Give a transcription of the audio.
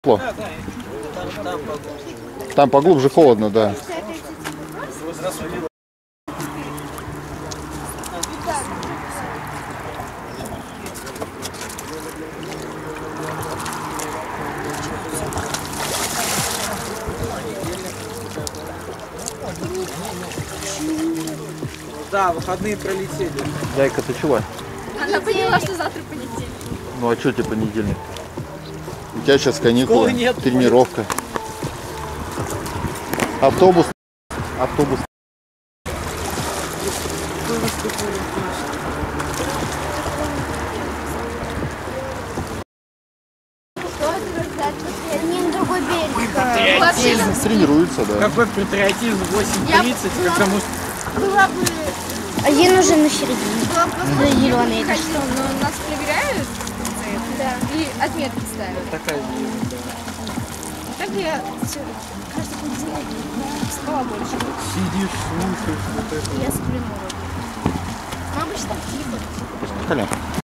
Там поглубже холодно, да. Да, выходные пролетели. Зайка, ты чего? Она поняла, что завтра понедельник. Ну а что тебе понедельник? У тебя сейчас каникулы, тренировка. Автобус. Автобус. Не на другой берег. Тренируется, да. Какой патриотизм 8:30, как тому... Была бы... Один уже на середине. Зеленый. Хочу, но нас проверяют. Да. И отметки ставят. Такая ерунда. Так я каждый понедельник спала больше. Сидишь, слушаешь вот это. Я сплю. Мама считает, тихо. Коля.